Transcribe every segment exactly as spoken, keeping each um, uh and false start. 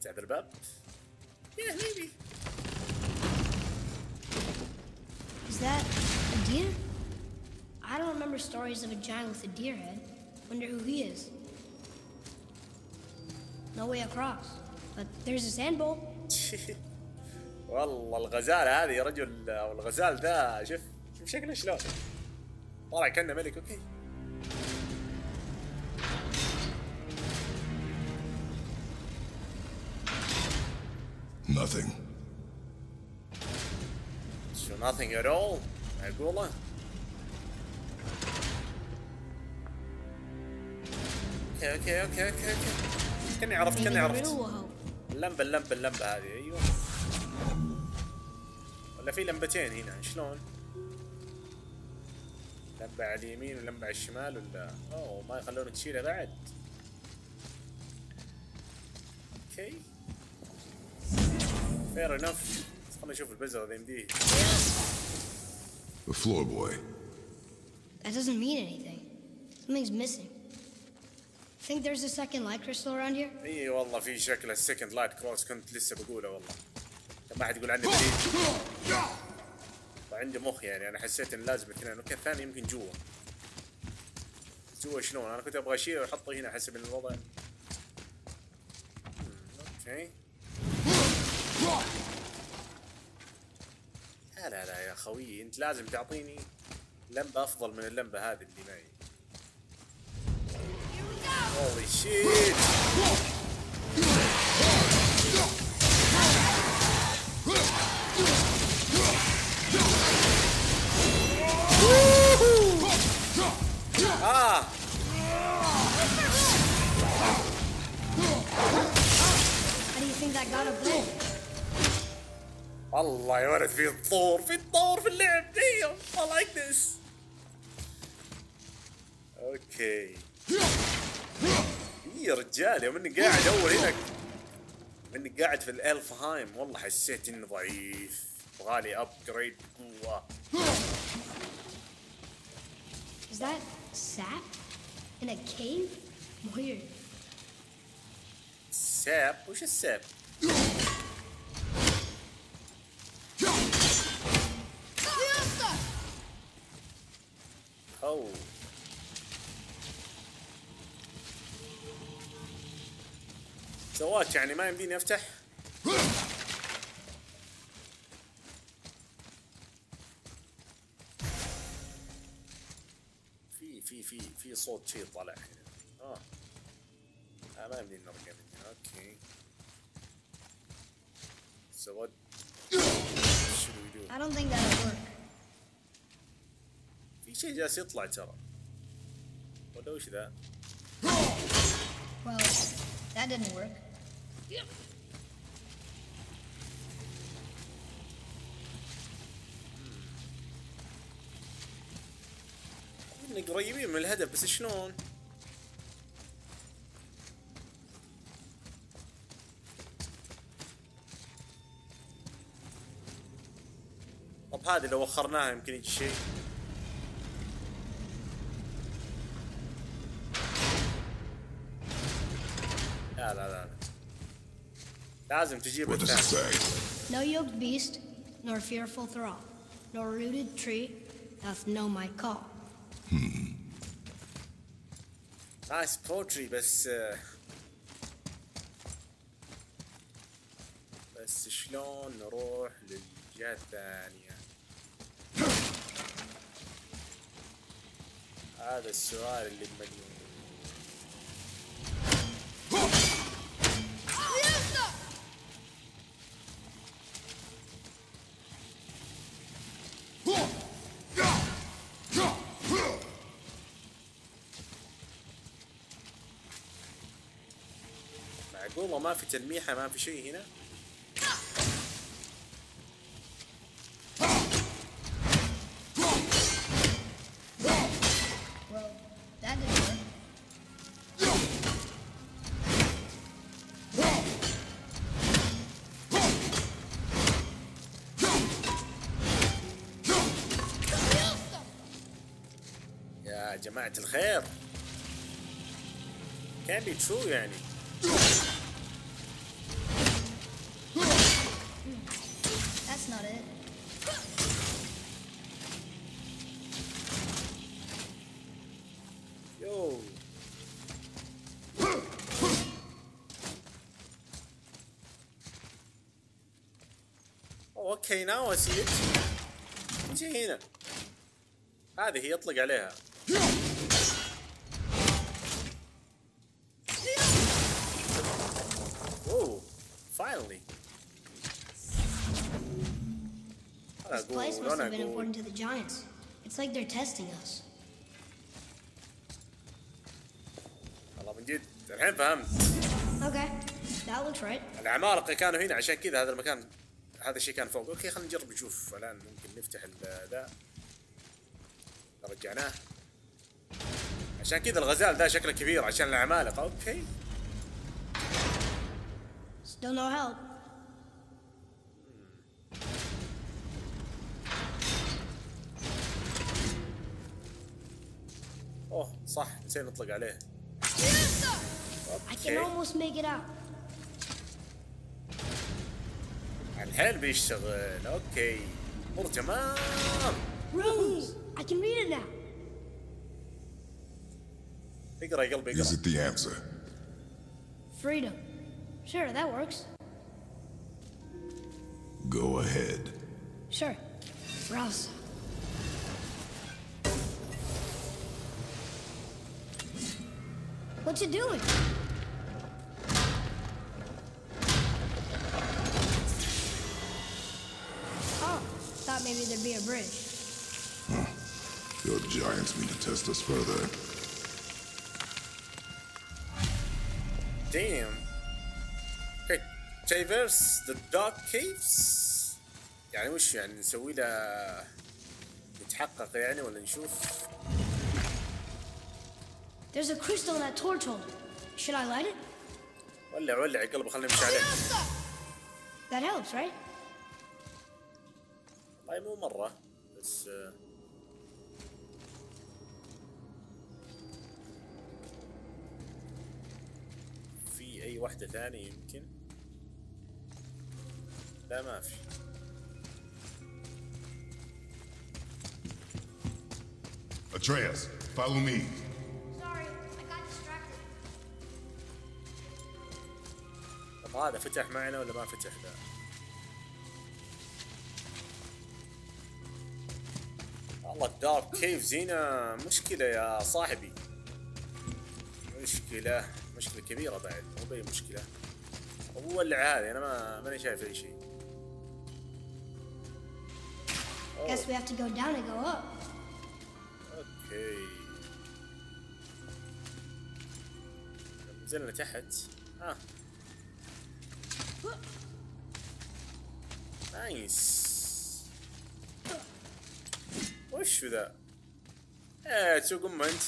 افتح ذا الباب. يا حبيبي. Is that a deer? I don't remember stories of a giant with a deer head. Wonder who he is. No way across, but there's a sand bowl. والله الغزالة هذه يا رجل، او الغزال ذا، شوف شوف شكله شلون طالع كأنه ملك. اوكي Nothing. So nothing at all. معقولة؟ اوكي اوكي اوكي اوكي اوكي كأني عرفت كأني عرفت. اللمبة اللمبة اللمبة هذه، ايوه. ولا في لمبتين هنا، شلون؟ لمبة على اليمين ولمبة على الشمال، ولا اوه ما يخلونك تشيلها بعد. اوكي fair enough. خلنا نشوف البزرة ذي يمديه. The floor boy. That doesn't mean anything. Something's missing. Think there's a second light crystal around here? اي والله في شكله السكند لايت كروس، كنت لسه بقوله والله. ما حد يقول عني بريد. وعندي مخ يعني، انا حسيت ان لازم اثنين. اوكي الثاني يمكن جوا. جوا شلون؟ انا كنت ابغى اشيله واحطه هنا حسب الوضع. اوكي. لا لا لا يا خويي، انت لازم تعطيني لمبة افضل من اللمبة هذه اللي معي. Holy shit! Ah! How do you think that got up there? والله يا ولد في تطور في تطور في اللعب. ديم I like this. اوكي يا رجال، يوم اني قاعد اول هناك، اني قاعد في الالفهايم، والله حسيت انه ضعيف، يبغالي ابجريد قوة. Is that sap in a cave? Weird. ساب؟ وش الساب؟ أوه سوات يعني ما يمديني افتح. في في في في صوت شيء طالع هنا. اه آه ما يمديني نرجع من هنا. اوكي so what should we do؟ I don't think that'll work. في شيء جالس يطلع ترى، ولا وش ذا؟ Well, that didn't work. إني قريبين من الهدف بس شلون؟ طب هذه لو وخرناها يمكن يجي شيء. لا لا لا لازم تجيب الثاني. No yoked beast, nor fearful thrall, nor rooted tree doth know my call. Hmm. Nice poetry بس بس شلون نروح للجهة الثانية؟ هذا السؤال اللي بمجنون. معقولة ما في تلميحة، ما في شيء هنا؟ Well, that didn't work. يا جماعة الخير can be true يعني. اوكي ناو اسيت. جي هنا. هذه هي يطلق عليها. اوه فاينلي. This place must have been important to the Giants. It's like they're testing us. والله من جد الحين فهمت. Okay, that looks right. العمالقة كانوا هنا عشان كذا هذا المكان هذا الشيء كان فوق. اوكي خلينا نجرب نشوف الان ممكن نفتح ذا. رجعناه. عشان كذا الغزال ذا شكله كبير عشان العمالقة. اوكي. Still no help. اوه صح نسينا نطلق عليه. I can almost make it out. الحين بيشتغل. اوكي امور تمام. Rose, I can read it now. اقرا يا قلبي Is اقرا. it the answer? Freedom. Sure, that works. Go ahead. Sure. Rouse. What's it doing? Oh, thought maybe there'd be a bridge. Huh. Your giants mean to test us further. Damn. Okay. Traverse the dark caves. يعني وش يعني نسوي له نتحقق يعني ولا نشوف؟ There's a crystal in that torch holder. Should I light it? ولع ولع يا قلبي خلينا نمشي عليه. That helps, right? والله مو مرة بس في أي واحدة ثانية يمكن؟ لا ما في. Atreus, follow me. Sorry, I got distracted. طب هذا فتح معنا ولا ما فتح ذا؟ والله الدارك كيفز هنا مشكلة يا صاحبي. مشكلة مشكلة كبيرة بعد مو بأي مشكلة. ولع هذه أنا ما ماني شايف أي شيء. Guess we have to go down and go up. اوكي. نزلنا تحت. ها. نايس. وش ذا؟ ايه تسوق ام انت.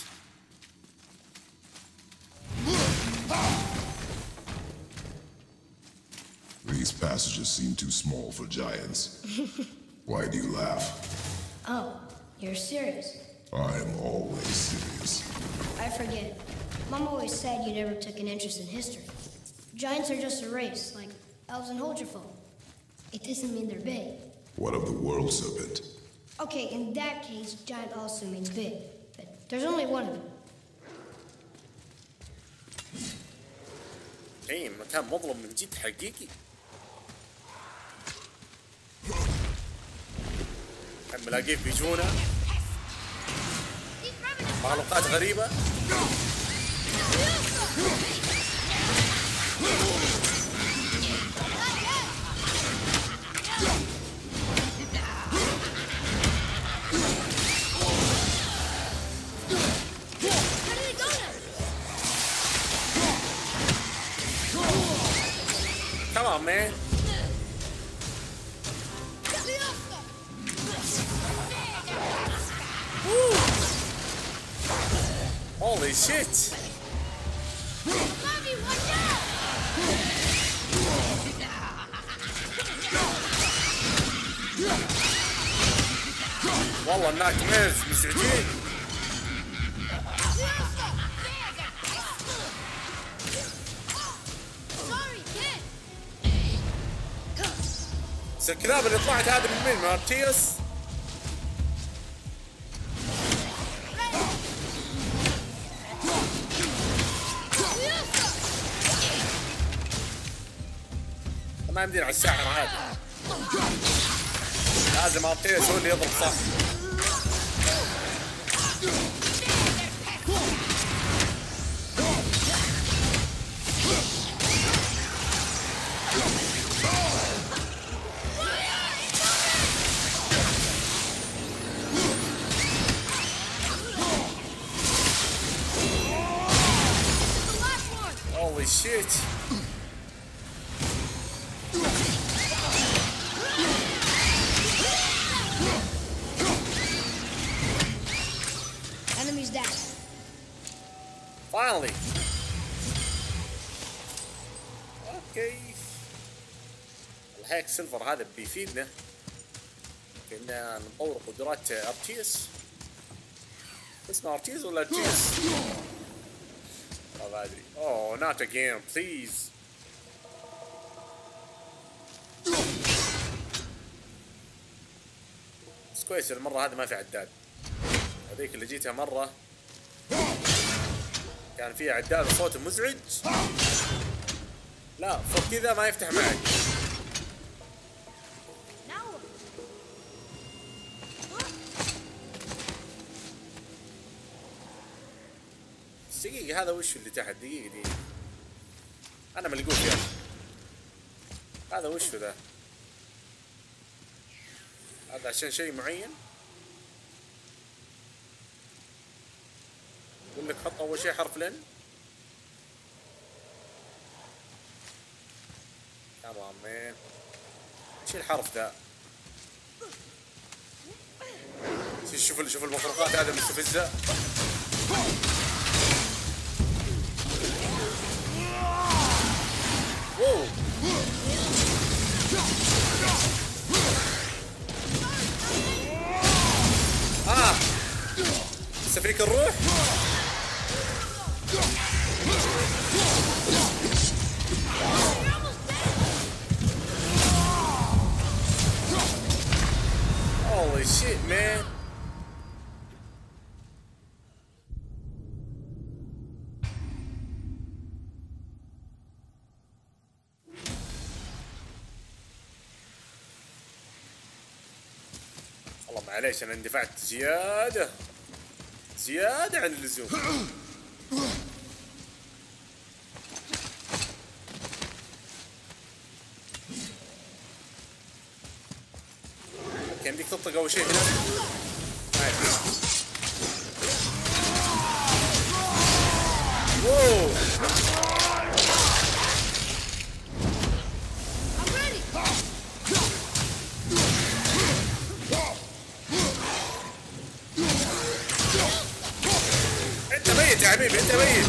These passages seem too small for giants. Why do you laugh? Oh, you're serious. I'm always serious. I forget. Mom always said you never took an interest in history. Giants are just a race, like elves and Holgerfolk. It doesn't mean they're big. What of the world serpent? Okay, in that case, giant also means big. But there's only one of them. ايه مكان مظلم من جد حقيقي. الملاقيف بيجونا. مخلوقات غريبة. Come on, man. Woo. Holy shit. Mommy, watch out! والله النايت ميرز مزعجين. بس الكلاب اللي طلعت هذه من مين؟ من ارتيوس؟ ما يمدينا على الساحر هذا. لازم ارتيس هو اللي يضرب صح. Holy shit. Enemies down. Finally. اوكي. الهيك سيلفر هذا بيفيدنا كنا نطور قدرات ارتيس. اسمه ارتيس ولا ارتيس؟ ما ادري. اوه not again please. بس كويس المرة هذه ما في عداد. هذيك اللي جيتها مرة كان فيها عداد وصوت مزعج. لا فوق كذا ما يفتح معك. دقيقة هذا وش اللي تحت؟ دقيقة دقيقة أنا ملقوف يا أخي. هذا وش ذا؟ هذا عشان شيء معين؟ يقول لك حط أول شيء حرف لن. كمان مان ايش الحرف ذا؟ شوف شوف المخلوقات هذا مستفزة. واو اه لسه فيك الروح. Holy shit, man. والله معليش انا اندفعت زيادة زيادة عن اللزوم. يمديك تطلق اول شيء هنا. واو انت ميت يا حبيبي انت ميت.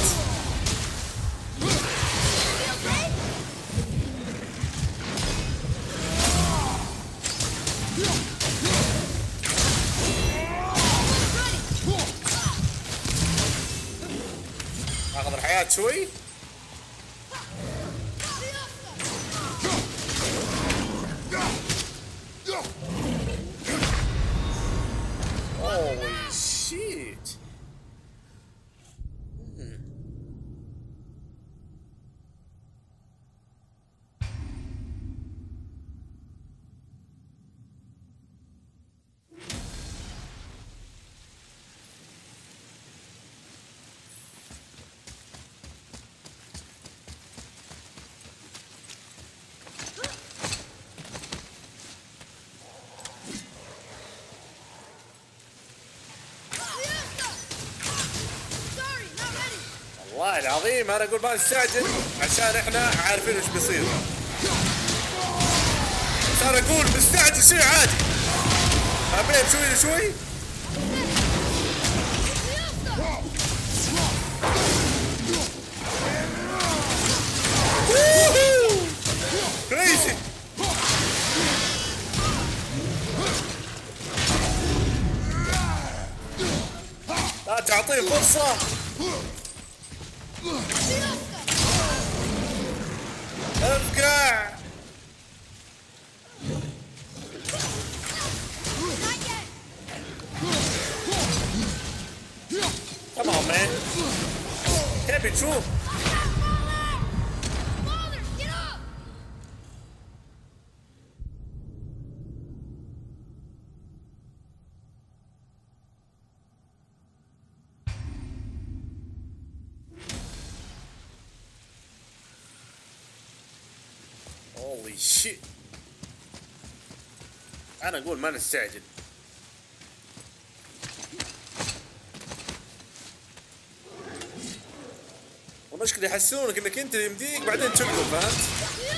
اخذ الحياة شوي. Holy shit. والله العظيم انا اقول ما نستعجل عشان احنا عارفين وش بيصير. بس انا اقول مستعجل شيء عادي. حبيت شوي شوي. كريزي. لا تعطيه فرصة. افقع. Come on man. تبي تشوف. هولي شيت. انا اقول ما نستعجل. والمشكلة يحسونك انك انت يمديك بعدين تشقهم، فهمت؟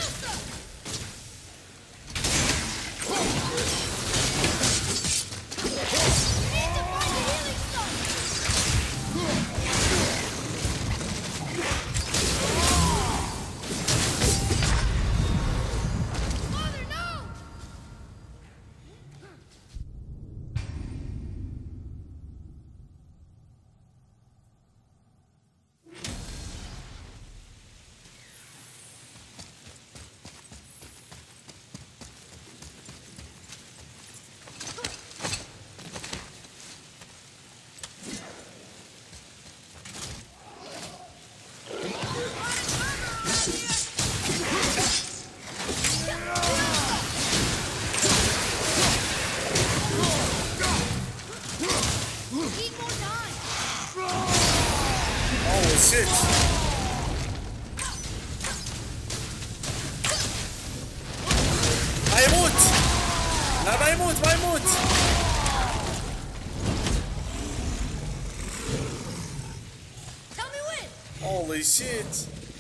هيموت. لا ما يموت ما يموت. Holy shit.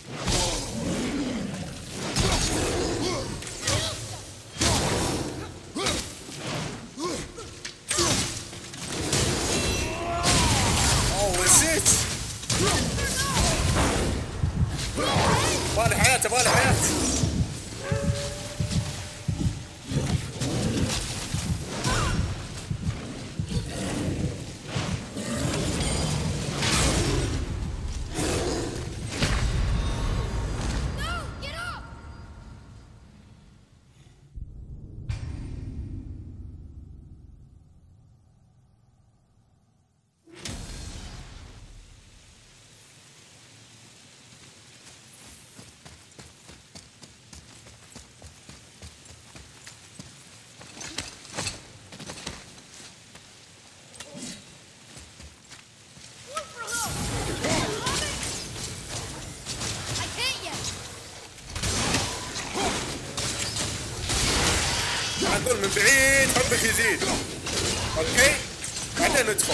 Holy shit. بالي حياته بالي حياته. اقول من بعيد حبك يزيد. اوكي بعدين ندخل.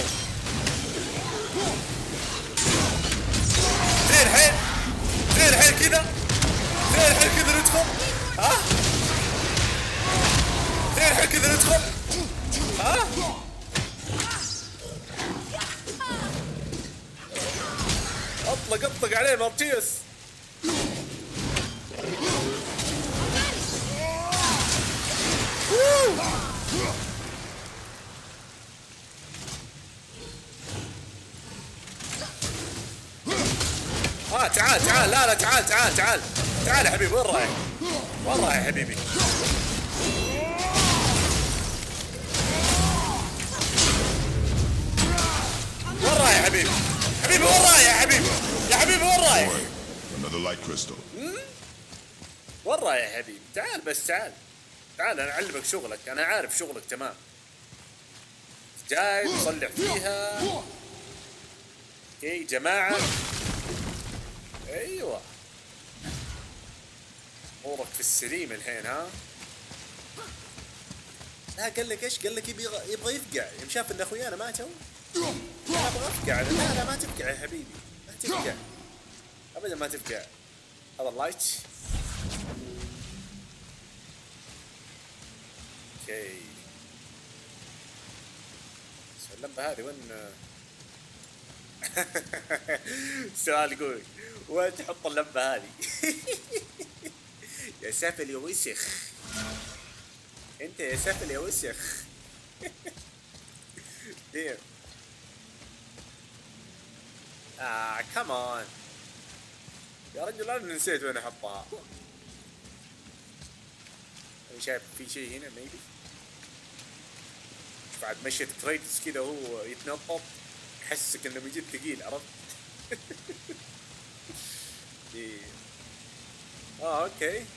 زين الحين زين الحين كذا زين الحين كذا ندخل. ها زين الحين كذا ندخل. ها اطلق اطلق عليه مارتيوس. اه تعال تعال لا لا تعال تعال تعال تعال يا حبيبي. وين رايح؟ وين رايح يا حبيبي؟ وين رايح يا حبيبي؟ حبيبي وين رايح يا حبيبي؟ يا حبيبي وين رايح؟ Another light crystal. وين رايح يا حبيبي؟ تعال بس تعال تعال انا اعلمك شغلك. انا عارف شغلك تمام. جاي تصلح فيها. اوكي جماعة. ايوه امورك في السليم الحين. ها لا قال لك ايش؟ قال لك يبغى يبغى يفقع. يوم شاف ان اخويانا ماتوا انا ابغى افقع. لا لا ما تفقع يا حبيبي ما تفقع ابدا ما تفقع. هذا اللايت. اوكي اللمبة هذه وين؟ سؤال يقول وين تحط اللمبة هذه؟ يا سافل يا وسخ انت يا سافل يا وسخ. ديم اه كمان يا رجل انا نسيت وين احطها. انا شايف في شيء هنا ميبي. بعد مشيت كريتس كذا وهو يتنطط يحسك انه بيجي ثقيل. عرفت؟ إيه. اه اوكي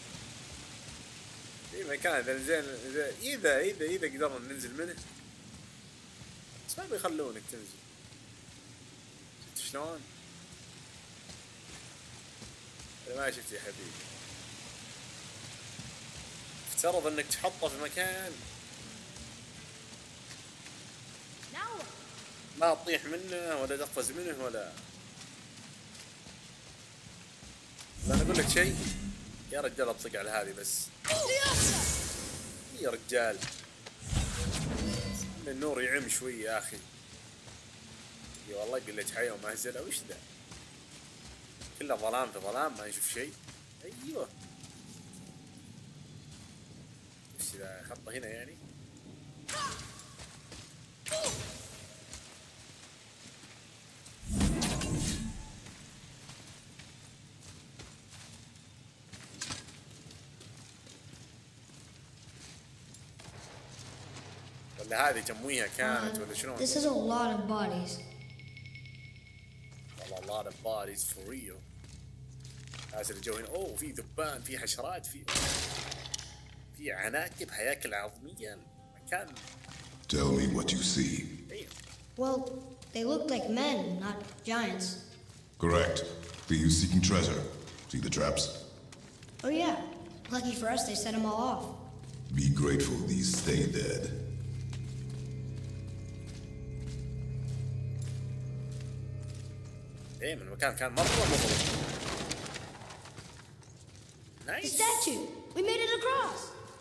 في مكان اذا زين اذا اذا اذا قدرنا ننزل منه بس ما بيخلونك تنزل. شفت شلون؟ انا ما شفت يا حبيبي. افترض انك تحطه في مكان Now ما تطيح منه ولا تقفز منه ولا. انا اقول لك شيء يا رجال، اطلق على هذه بس يا رجال، النور يعم شوي يا اخي. اي والله قلت حياه ومهزله، وش ذا؟ كله ظلام في ظلام ما يشوف شيء. ايوه وش ذا؟ خطه هنا يعني. ولا هذه تمويها كانت ولا شلون؟ this is a lot of bodies. والله a lot of bodies for real. ناس اللي جو هنا، اوه في ذبان، في حشرات، في في عناكب، هياكل عظمية، مكان. Tell me what you see. ايوه. Well, they look like men, not giants. Correct. The you seeking treasure. See the traps? Oh yeah. Lucky for us, they set them all off. Be grateful these stay dead. ايه من المكان كان مرة مظلم. The نايس. statue! We made it across!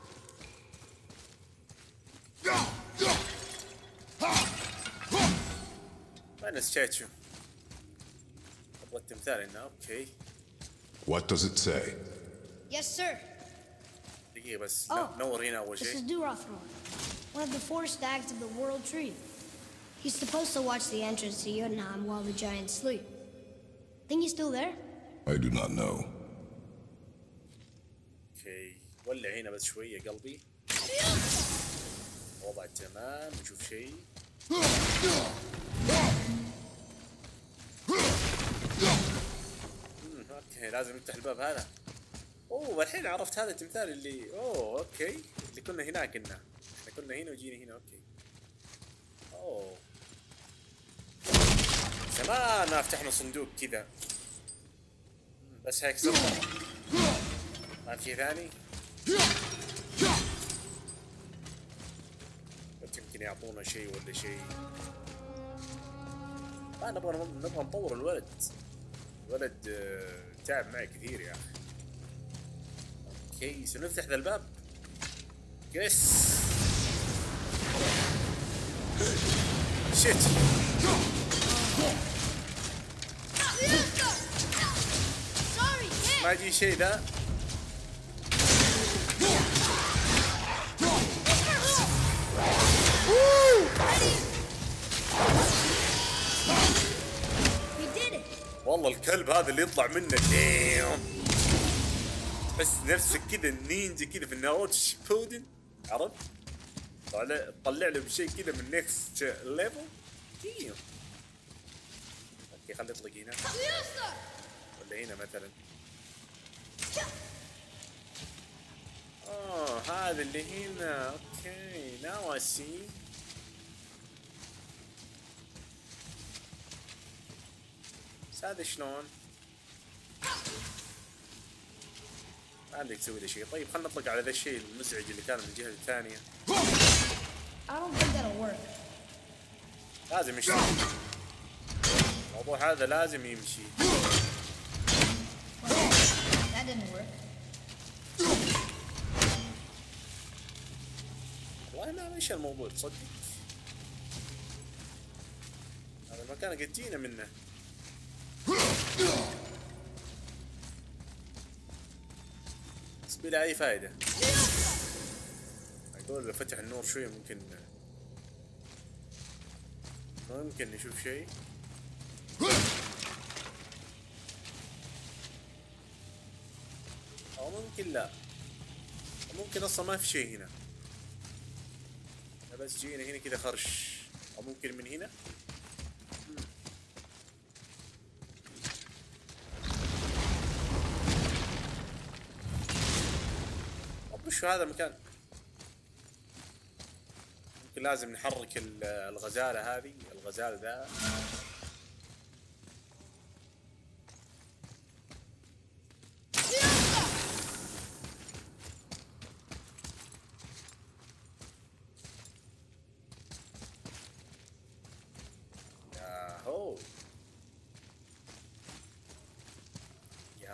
وين الستاتشو؟ ابغى التمثال هنا، اوكي. What does it say? Yes, sir. دقيقة بس Oh, نور هنا أول This is شيء. Durothron, one of the four stags of the World Tree. He's supposed to watch the entrance to Jotunheim while the giants sleep. Think he's still there? I do not know. اوكي ولع هنا بس شوي يا قلبي. وضع تمام، نشوف شيء. امم اوكي لازم نفتح الباب هذا. اوه الحين عرفت هذا التمثال اللي اوه اوكي اللي كنا هناك كنا احنا كنا هنا وجينا هنا. اوكي اوه زمان ما فتحنا صندوق كذا، بس هيك صدق ما في ثاني. قلت يمكن يعطونا شيء ولا شيء. ما نبغى نبغى نطور الولد. الولد آه، تعب معي كثير يا اخي. اوكي سنفتح ذا الباب. يس شيت. ما يجي شيء ذا. والله الكلب هذا اللي يطلع منه ديم، بس نفسك كذا النينجا كذا في الناروتو شيبودن، عرفت؟ طلع طلع له بشيء كذا من نيكست ليفل. ديم اوكي خلي يطلق هنا ولا هنا مثلا. اه هذا اللي هنا. اوكي ناو اي سي. هذا شلون؟ ما عندك تسوي ذا شيء. طيب خلنا نطلق على ذا الشيء المزعج اللي كان من الجهة الثانية. I don't think that'll work. لازم يشتغل. الموضوع هذا لازم يمشي. That didn't work. والله ما مشى الموضوع تصدق. هذا المكان قد جينا منه. بس بلا أي فائدة. أقول لو فتح النور شوي ممكن ممكن نشوف شيء. أو ممكن لا. ممكن أصلا ما في شيء هنا. بس جينا هنا كذا خرش. أو ممكن من هنا. وش هذا المكان؟ ممكن لازم نحرك الغزالة هذه، الغزال ذا.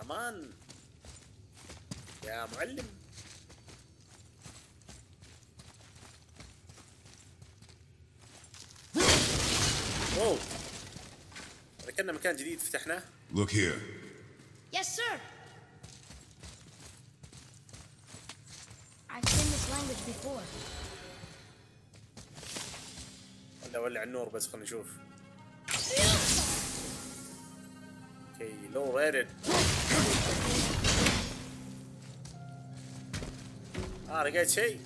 امان يا معلم. اوه هذا كنا مكان جديد فتحناه. Look here. Yes, sir. I've seen this language before. ولا ولع النور بس خلينا نشوف. اوكي لو ريدد. اه لقيت شيء.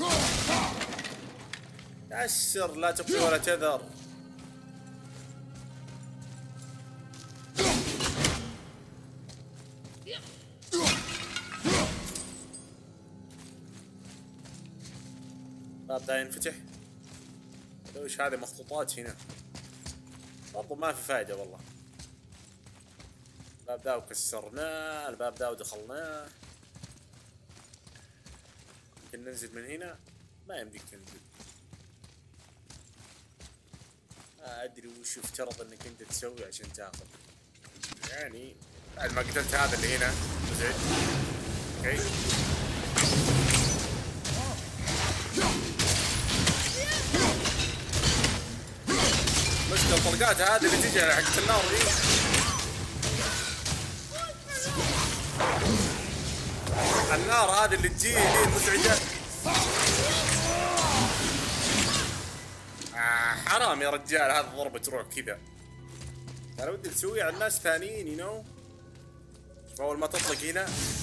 كسر لا تبقي ولا تذر. باب دا ينفتح. وش هذه مخطوطات هنا برضو ما في فايدة والله. الباب دا وكسرناه، الباب دا ودخلناه. يمكن ننزل من هنا، ما يمديك تنزل. ما ادري وش يفترض انك انت تسوي عشان تاخذ. يعني بعد ما قتلت هذا اللي هنا مزعج. اوكي مشكلة الطلقات هذه اللي تجي على حقة النار دي. النار هذه اللي تجي دي مزعجة. آه حرام يا رجال هذا ضربة تروح كذا. انا ودي تسويها على الناس ثانيين يو نو. اول ما تطلق هنا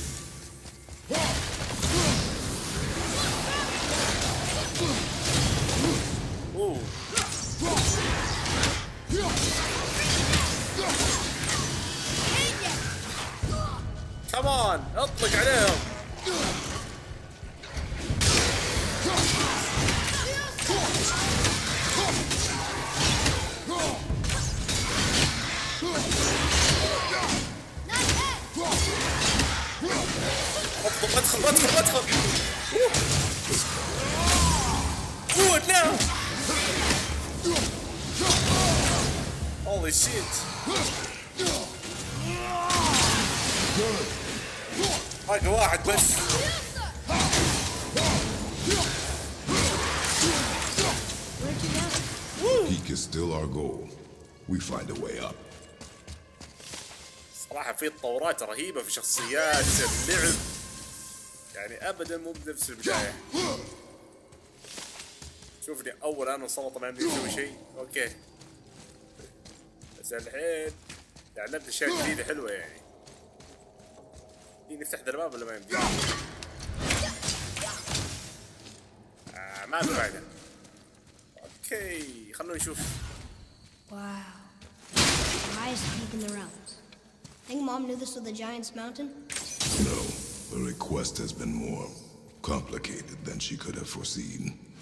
اوه كمان اطلق عليهم. ادخل ادخل ادخل ادخل. قوة لا. Holy shit. باقي واحد بس. Peak is still our goal. We find a way up. صراحة في تطورات رهيبة في شخصيات اللعب. يعني ابدا مو بنفس البداية. شوفني اول انا وسلطة ما يمدي اسوي شيء. اوكي بس الحين تعلمت اشياء جديدة حلوة يعني. نفتح ذا الباب ولا ما يمدي؟ آه ما في فايدة. اوكي خلونا نشوف. Wow. The highest peak in the realms. Think Mom knew this was the Giant's Mountain? No, the request has been more complicated than she could have foreseen.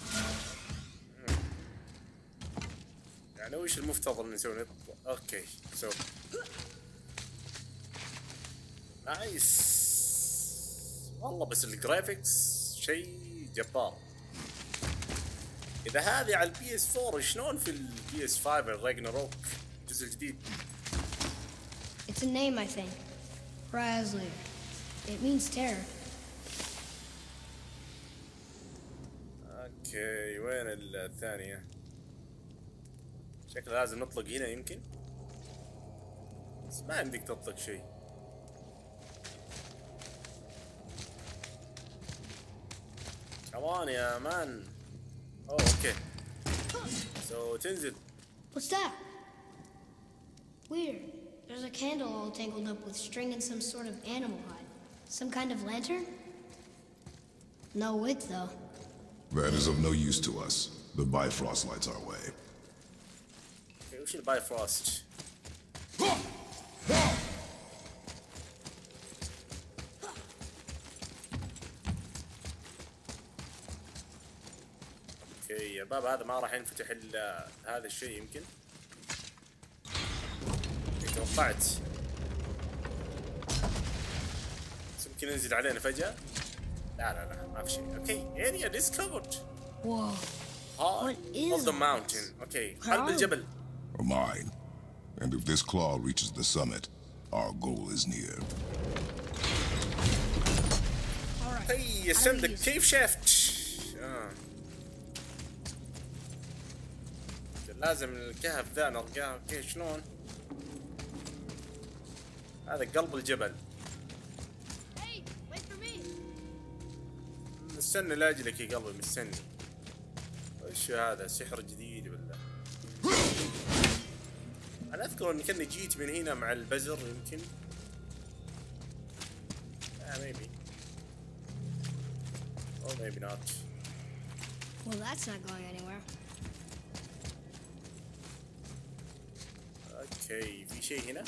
يعني وش المفترض ان نسوي؟ اوكي سو نايس والله. بس الجرافيكس شيء جبار. اذا هذه على البي اس فور شلون في البي اس فايف الراجناروك الجزء الجديد؟ It's a name, I think. Razlir. It means terror. اوكي وين الثانية؟ شكله لازم نطلق هنا يمكن. بس ما عندك تطلق شيء. كمان يا مان. اوه اوكي. سو تنزل. What's that? Weird. There's a candle all tangled up with string and some sort of animal hide. Some kind of lantern? No wick, though. That is of no use to us. The Bifrost lights our way. Okay, we should buy Frost. اوكي الباب هذا ما راح ينفتح الا هذا الشيء يمكن. توقعت يمكن ينزل علينا فجأة. لا لا لا ما في شيء. اوكي area discovered. Whoa. Heart What is of the that? mountain. اوكي قلب الجبل. A mine. And if this claw reaches the summit, Our goal is near. All right. هي How do we عندك use it? كيف شفت؟ آه. لازم الكهف ذا نلقاه. اوكي شلون؟ هذا قلب الجبل. Hey, wait for me. مستني لاجلك يا قلبي مستني. وش هذا سحر جديد ولا؟ انا اذكر اني كني جيت من هنا مع البزر يمكن. آه maybe. Or maybe not. Well, that's not going anywhere. اوكي في شيء هنا؟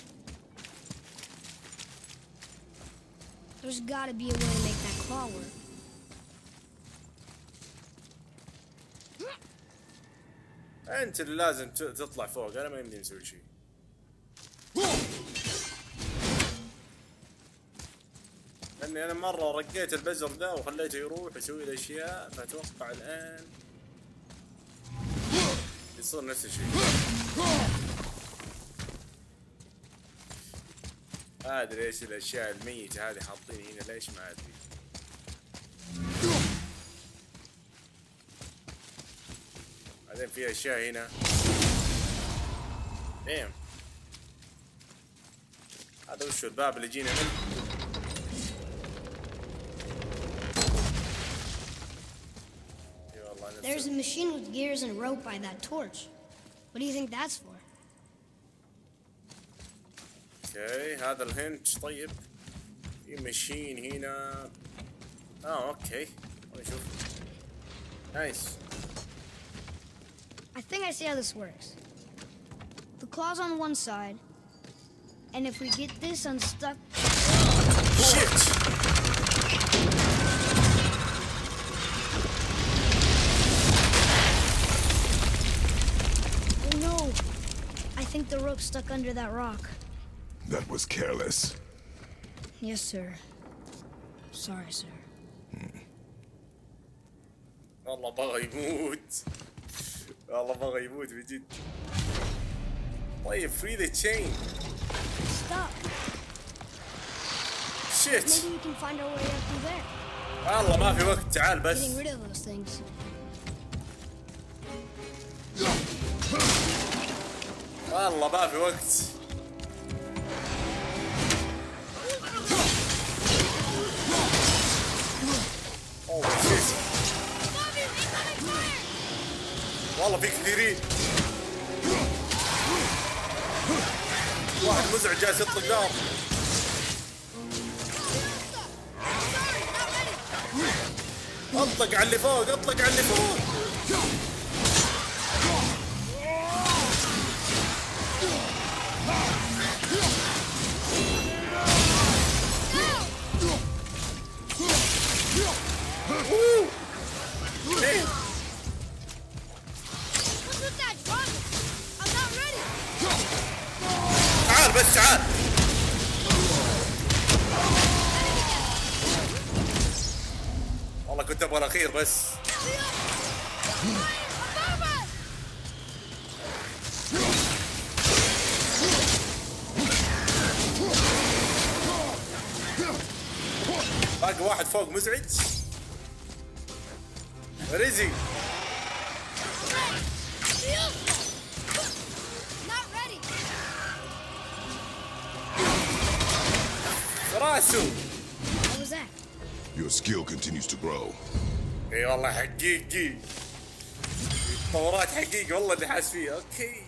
There's gotta be a way to make that claw work. انت اللي لازم ت- تطلع فوق، انا ما يمديني اسوي شيء. لاني انا مره رقيت البزر ذا وخليته يروح يسوي الاشياء، فاتوقع الان يصير نفس الشيء. ما ادري ايش الاشياء الميتة هذه حاطين هنا ليش ما ادري. بعدين في اشياء هنا. ديم هذا وش الباب اللي جينا منه؟ اي والله There's a نفسه. machine with gears and rope by that torch. What do you think that's for? اوكي هذا الهنت. طيب في ماشين هنا. اه اوكي نشوف. نايس. I think I see how this works. The claw's on one side, and if we get this unstuck, شيت. oh no! I think the rope's stuck under that rock. That was careless. Yes, sir. Sorry, sir. والله بغى يموت. والله بغى يموت بجد. طيب free the chain. Stop. شيت. Maybe we can find our way up through there. والله ما في وقت تعال بس. Getting rid of those things. والله ما في وقت. اوه شيت. والله في كثيرين. واحد مزعج جالس يطلق نار. اطلق على اللي فوق، اطلق على اللي فوق. أوه. ليه؟ What's with that drum? I'm not ready. تعال بس تعال. والله كنت ابغى الاخير بس. باقي واحد فوق مزعج. ريزي Not ready. راسه. What was that? Your skill continues to grow. اي والله حقيقي. تطورات حقيقي والله اللي حاس فيها. اوكي.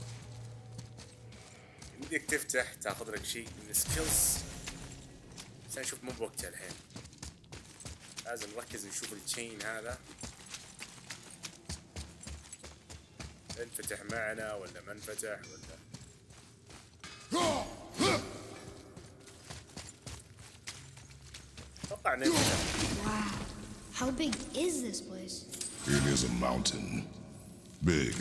بدك تفتح تاخذ لك شيء من السكيلز. بس نشوف مو بوقتها الحين. لازم نركز نشوف التشين هذا. انفتح معنا ولا ما انفتح ولا. اتوقع انه انفتح. Wow. How big is this place? It is a mountain. Big.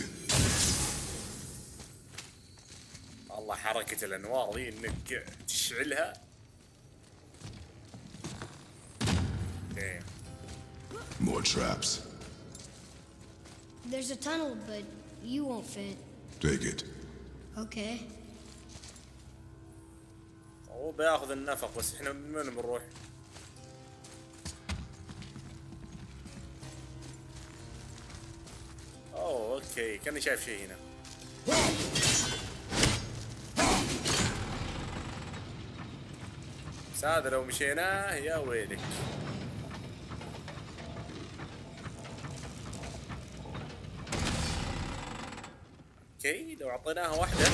والله حركة الانوار ذي انك تشعلها. Damn. More traps. There's a tunnel, but you won't fit. Take it. Okay. هو بياخذ النفق بس احنا من وين بنروح؟ اوه اوكي كاني شايف شيء هنا. بس هذا لو مشيناه يا ويلك. اوكي لو اعطيناها واحدة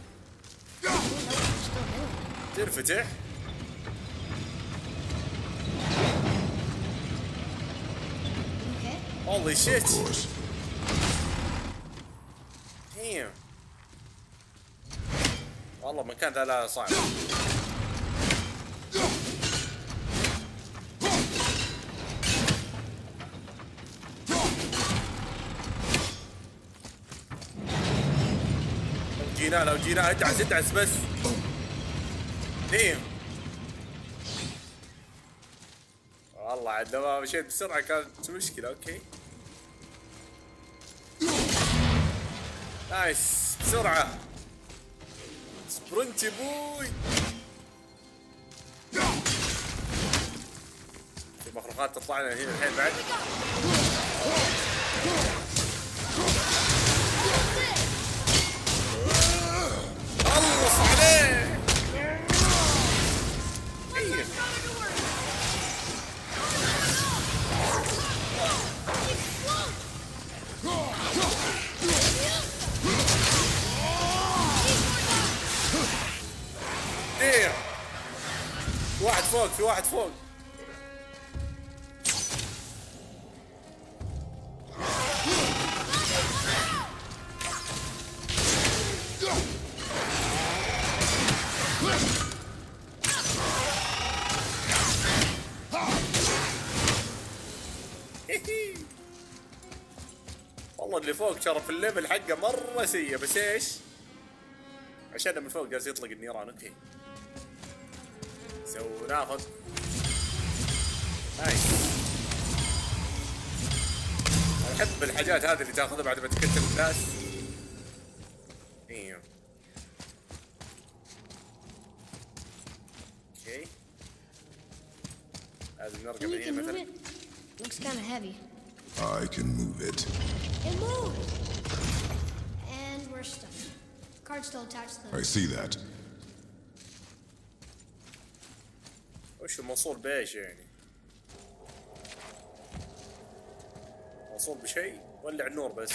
تنفتح. Holy shit. Damn. والله مكان ذا لا صعب. لو جينا لو جينا ادعس ادعس بس. ديم. والله عاد لو مشيت بسرعة كانت مشكلة. اوكي. نايس بسرعة. سبرنت يا بوي. في مخلوقات تطلع لنا هنا الحين بعد. خلص عليه. ايه ايه واحد فوق في واحد فوق. والله اللي فوق شرف الليفل حقه مرة سيء بس ايش؟ عشان من فوق جالس يطلق النيران. اوكي سو ناخذ نايس. احب الحاجات هذه اللي تاخذها بعد ما تقتل الناس. ايوه اوكي لازم نرجع من هنا مثلا. Looks kind of heavy. I can move it. It moved! And we're stuck. Card's still attached to the... I see that. وش موصول بايش يعني؟ موصول بشيء؟ ولع النور بس.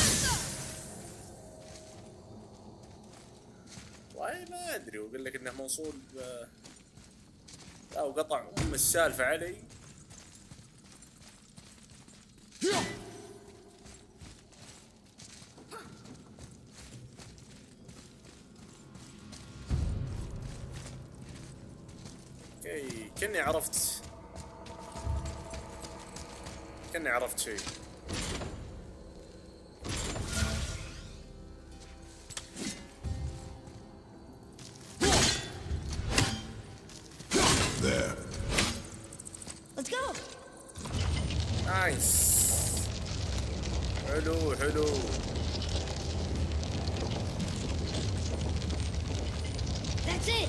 والله ما ادري وقال لك انه موصول ب... لا وقطع ام السالفة علي. اوكي كني عرفت كني عرفت شيء. There. Let's go! نايس. حلو حلو. That's it!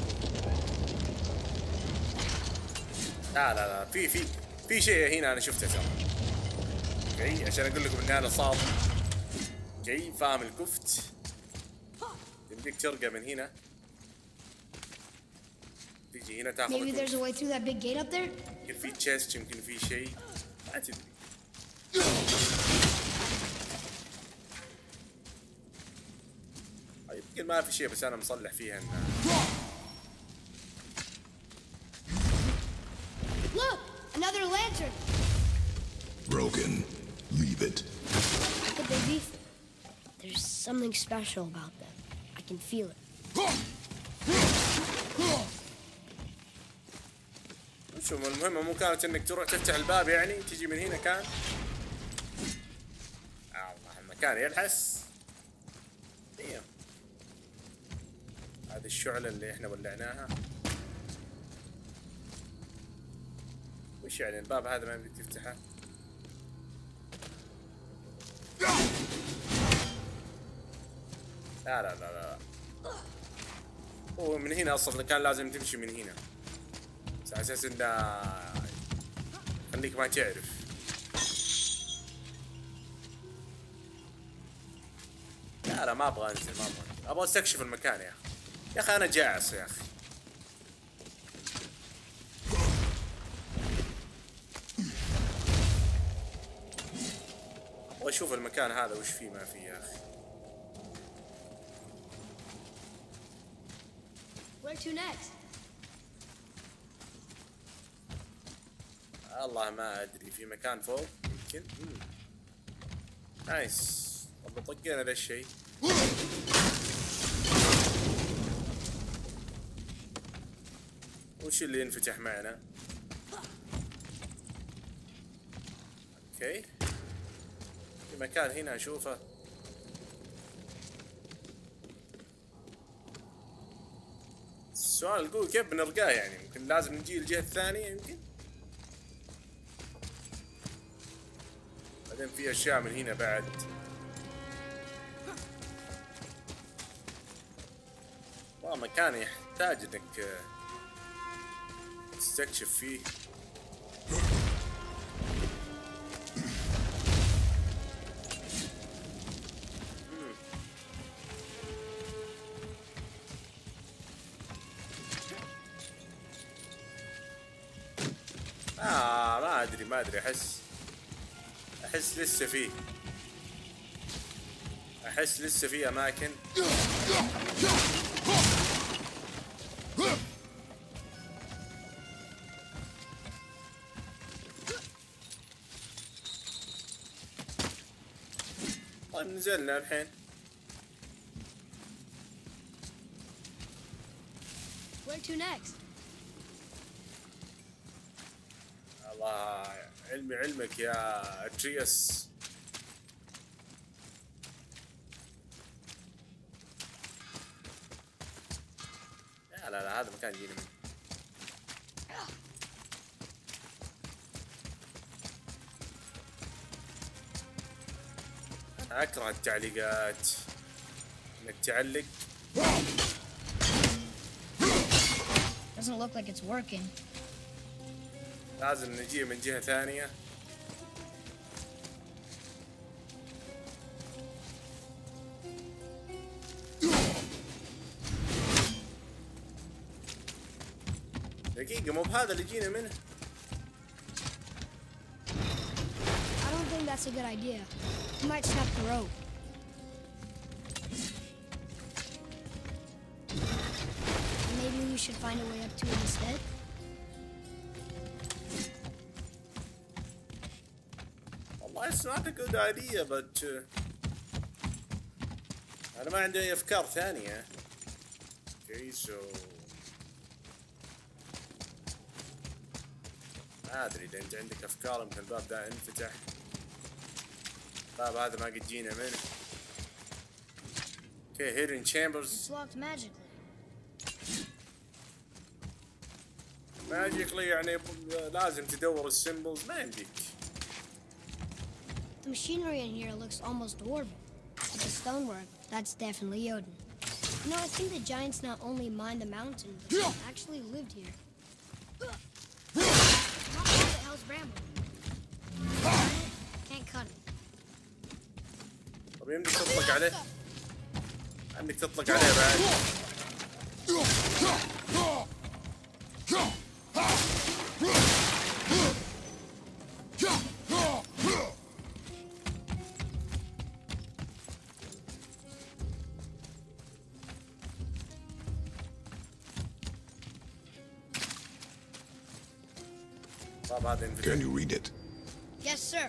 لا لا لا في في في شيء هنا انا شفته ترى. اوكي عشان اقول لكم ان انا صاب. اوكي فاهم الكفت. يمديك ترقى من هنا. تيجي هنا تاخذ. Maybe there's a way through that big gate up there? يمكن في تشيست يمكن في شيء ما تدري. يمكن ما في شيء بس انا مصلح فيها انه. Look! Another lantern! Broken. Leave it. What could they be for? There's something special about them. I can feel it. شو المهمة مو كانت انك تروح تفتح الباب يعني تجي من هنا كان. الله المكان يلحس. ايه هذه الشعلة اللي احنا ولعناها. وش يعني الباب هذا ما بدك تفتحه؟ لا لا لا لا ومن هنا اصلا كان لازم تمشي من هنا على اساس انه خليك ما تعرف. لا لا ما ابغى انزل، ما ابغى، ابغى استكشف المكان يا اخي. يا اخي انا جاعص يا اخي. ابغى اشوف المكان هذا وش فيه ما فيه يا اخي. Where to next? والله ما ادري، في مكان فوق يمكن. مم. نايس والله طقينا ذا الشيء. وش اللي ينفتح معنا؟ اوكي في مكان هنا اشوفه. السؤال القوي كيف بنرقاه يعني؟ يمكن لازم نجي الجهة الثانية يمكن. بعدين في اشياء من هنا بعد. والله مكان يحتاج انك تستكشف فيه. آه ما ادري ما ادري احس احس لسه فيه احس لسه فيه اماكن. طيب نزلنا الحين. Where to next? الله علمي علمك يا اترياس. لا لا لا هذا مكان جينا منه. انا اكره التعليقات انك تعلق. Doesn't look like it's working. لازم نجيه من جهة ثانية. دقيقة مو بهذا اللي جينا منه. I don't think that's a good idea. You might snap the rope. Maybe we should find a way up to it instead. والله it's not a good idea but uh, أنا ما عندي أي أفكار ثانية. Okay so ما أدري إذا أنت عندك أفكار يمكن الباب ده انفتح. الباب هذا ما قد جينا منه. Okay hidden chambers. It's locked magically. magically يعني لازم تدور السيمبلز ما عندك. The machinery in here looks almost dwarven. But the stonework, that's definitely Jotun. You know, I think the giants not only mined the mountain, but they actually lived here. What the hell's Bramble? Can't cut it. طب يمديك تطلق عليه؟ عندك تطلق عليه بعد. Can you read it? Yes, sir.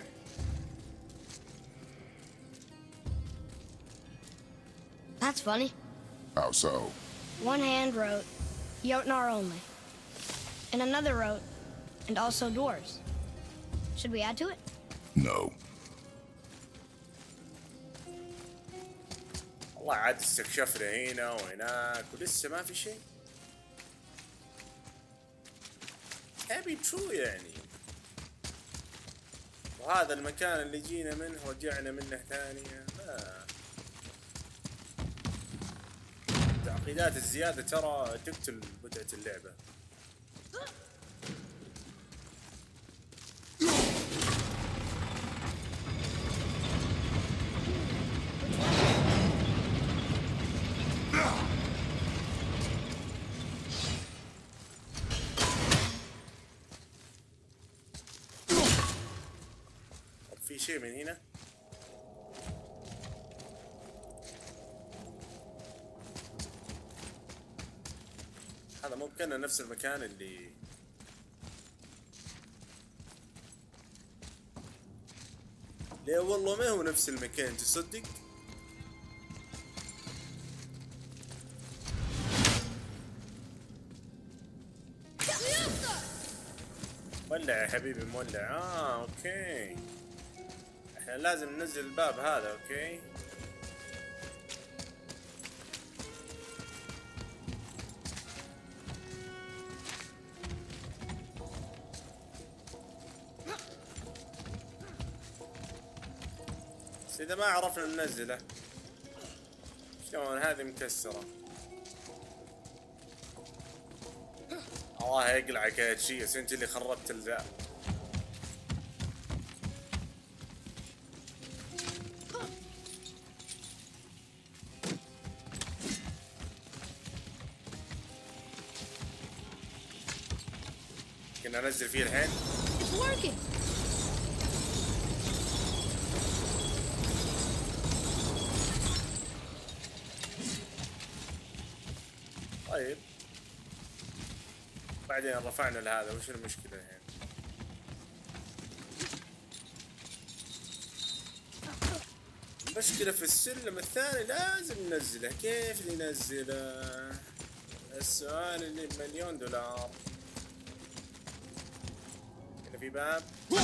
That's funny. How so? One hand wrote, Jotnar only. And another wrote, and also dwarves. Should we add to it? No. والله عاد استكشفنا هنا وهناك ولسه ما في شيء. هابي ترو يعني. وهذا المكان اللي جينا منه ورجعنا منه ثانية. ما التعقيدات الزيادة ترى تقتل متعة اللعبة. في شيء من هنا. هذا ممكن نفس المكان اللي لا والله ما هو نفس المكان، تصدق؟ مولع يا حبيبي مولع. اه اوكي، احنا لازم ننزل الباب هذا. اوكي بس اذا ما عرفنا ننزله شلون؟ هذه مكسرة. الله يقلعك يا تشيس، انت اللي خربت الباب. كنا انزل فيه الحين. طيب بعدين رفعنا لهذا، وش المشكلة الحين؟ المشكلة في السلم الثاني لازم ننزله. كيف ننزله؟ السؤال اللي بمليون دولار. هنا في باب.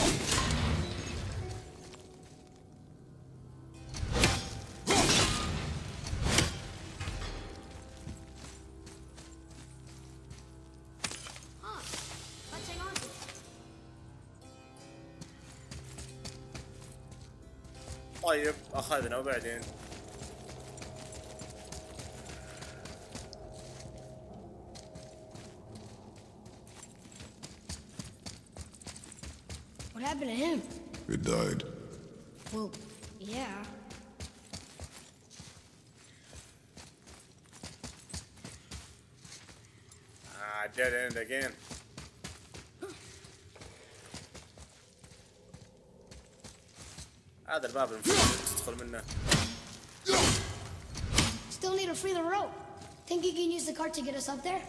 طيب اخذنا وبعدين What happened to him? He died. Well, yeah. Ah, dead end again. هذا الباب المفروض تدخل منه. Still need to free the rope. Think you can use the cart to get us up there?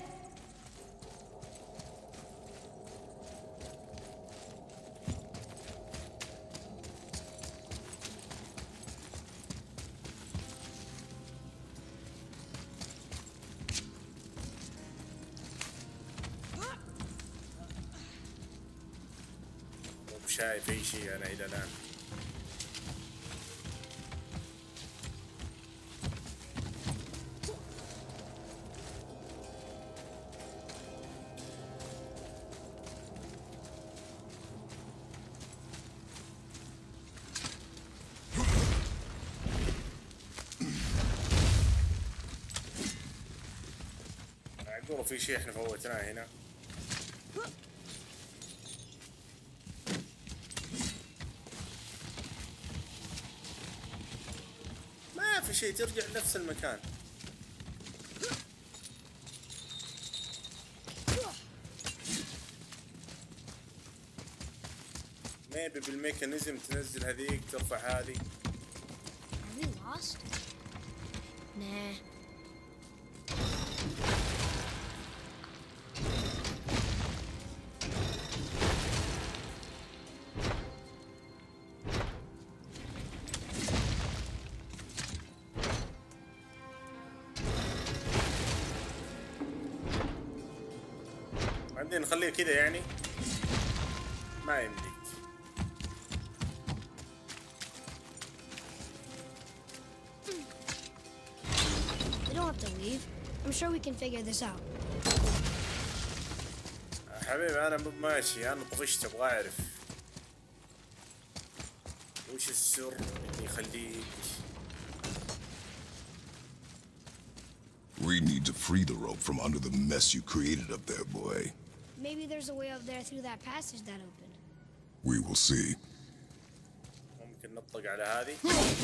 مو شايف اي شيء انا الى الان. معقول في شيء احنا فوتناه هنا. ما في شيء، ترجع لنفس المكان. ميبي بالميكانيزم تنزل هذيك ترفع هذه. Are we lost? Nah. بعدين نخليه كذا يعني ما يمديك. We don't have to leave. I'm sure we can figure this out. حبيبي انا مو ماشي، انا طفشت ابغى اعرف وش السر اللي يخليك. We We need to free the rope from under the mess you created up there, boy. Maybe there's a way up there through that passage that opened. We will see. ممكن نطلق على هذه.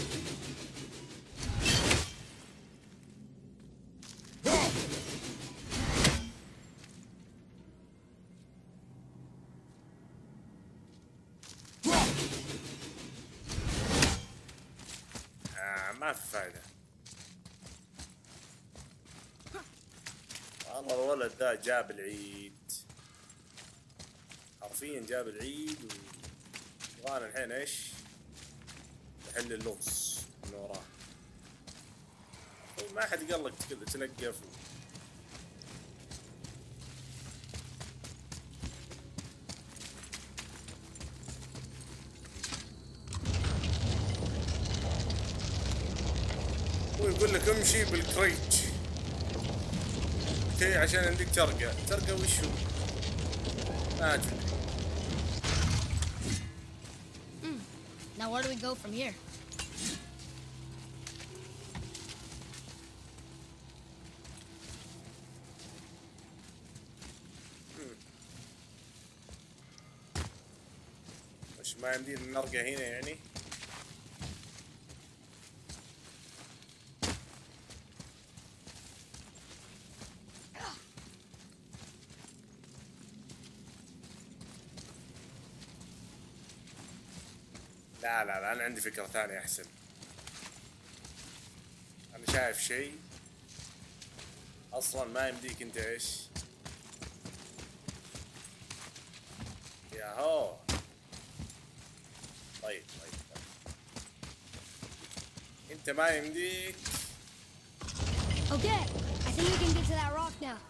آه ما في فايدة. والله الولد ذا جاب العيد. حرفيا جاب العيد و يبغانا الحين ايش؟ نحل اللغز من وراه. ما حد قال لك كذا تنقف. ويقول لك امشي بالكريت. اوكي عشان عندك ترقى، ترقى وشو؟ ما ادري. Now where do we go from here? وش ما يمدينا نرقى هنا يعني؟ لا لا لا أنا عندي فكرة ثانية أحسن. أنا شايف شيء أصلا ما يمديك أنت إيش؟ ياهو. طيب طيب طيب. أنت ما يمديك. Okay, I think we can get to that rock now.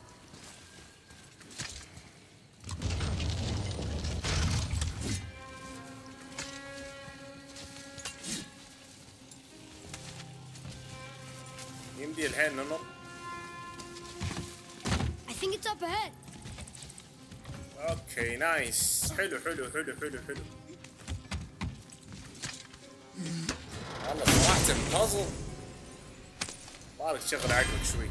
يمدي الحين ننط. I think it's up ahead. اوكي نايس. حلو حلو حلو حلو حلو. والله صراحة بازل. بالك تشغل عقلك شوي.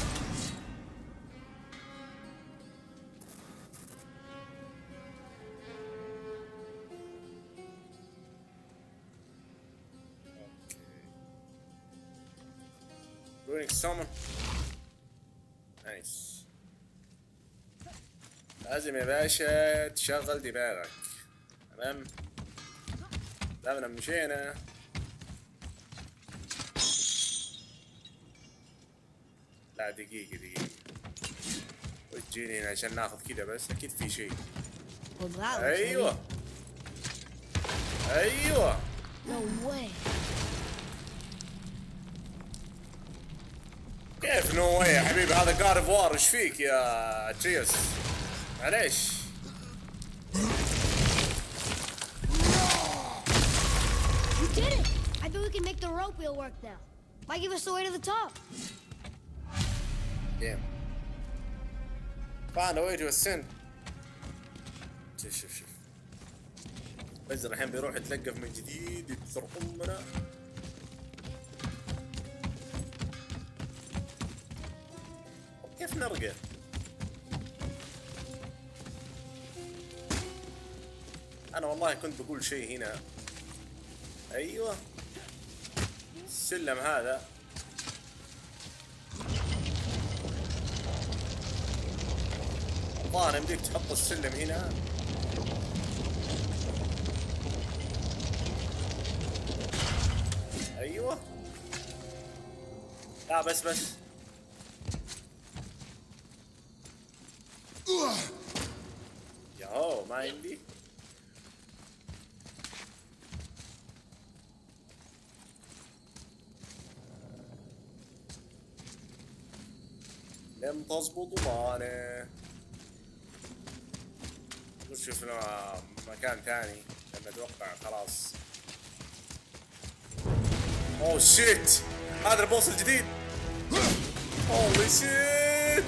Runic summon. نايس. لازم يا باشا تشغل دماغك. تمام. دامنا مشينا. لا دقيقة دقيقة. وتجيني هنا عشان ناخذ كذا بس أكيد في شيء. أيوه. أيوه. No way. كيف نو واي يا حبيبي؟ هذا جاد اوف وار. ايش فيك يا تريوس؟ معليش. We did it! I bet we can make the rope wheel work now. Might give us the way to the top. Damn. Found a way to ascend. شوف شوف شوف. بس الحين بيروح يتلقف من جديد يكسر أمنا. كيف نرقى؟ أنا والله كنت بقول شيء هنا. أيوه. السلم هذا. الظاهر يمديك تحط السلم هنا. أيوه. لا بس بس. ياهو ما يمدي. لم تظبط معنا. نشوف مكان ثاني لما اتوقع خلاص. اوه شيت هذا البوس الجديد. هولي شيت.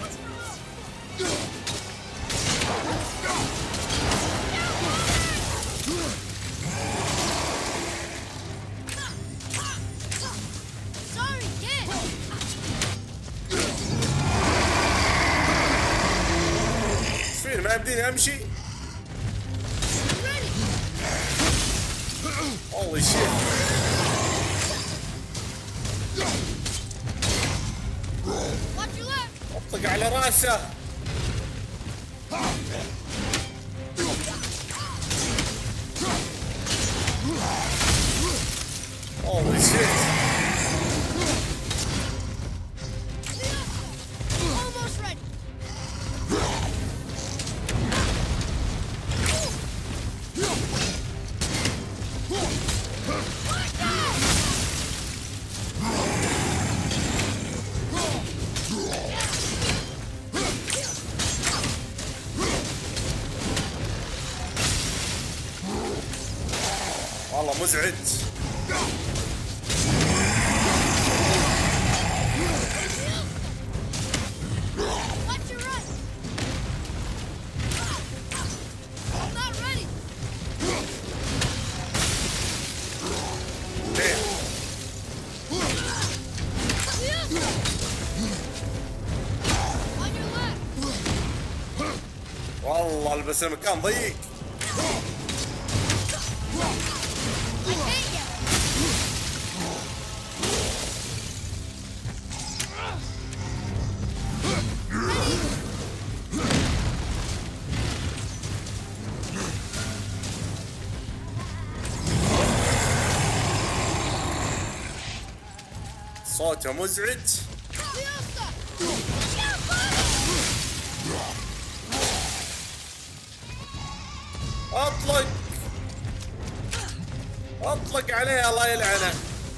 Sorry, kid. خليني امشي. Holy shit. اطلق على راسه. Holy shit. Almost ready. والله مزعج. والله بس المكان ضيق. صوته مزعج. اطلق اطلق عليه الله يلعنه.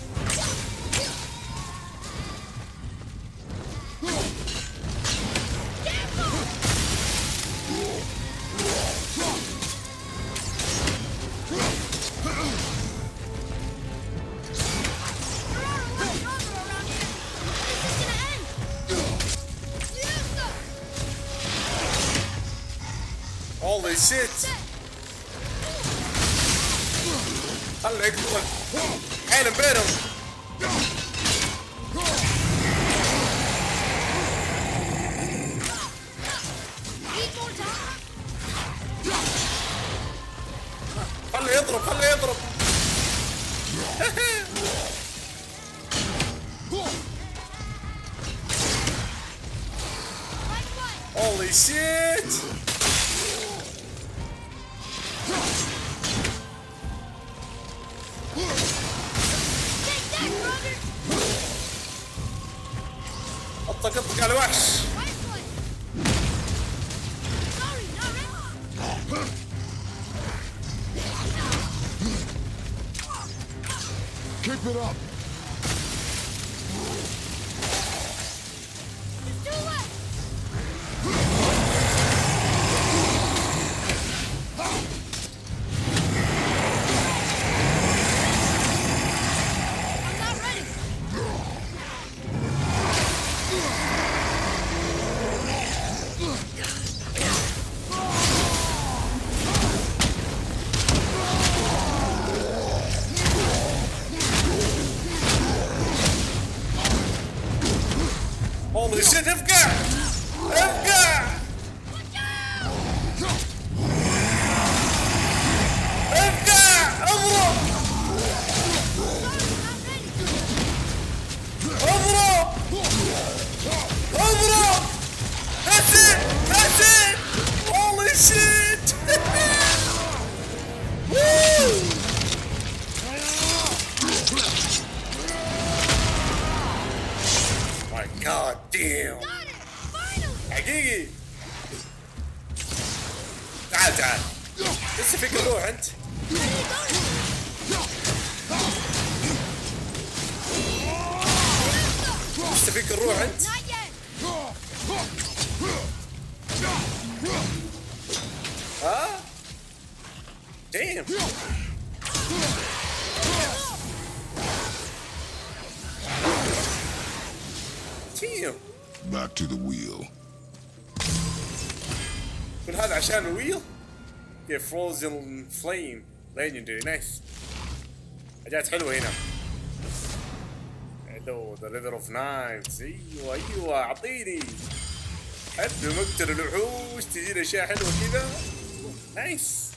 Holy shit. خله يقتل حيل بينهم. خله يضرب خله يضرب. Holy shit. اطلق اطلق على وحش. Keep it up. Holy shit, افقع افقع افقع اضرب اضرب اضرب. That's it that's it. Holy shit. Woo. My god damn. حقيقي. تعال تعال. لسه فيك الروح انت. لسه فيك الروح انت. ها؟ damn. damn. Back to the wheel. كل هذا عشان الويل؟ يا فروزن فليم ليجندري نايس. حاجات حلوة هنا. حلو ذا ريفر اوف نايفز. ايوه ايوه اعطيني. حلو مقتل الوحوش تجينا اشياء حلوه كذا. نايس.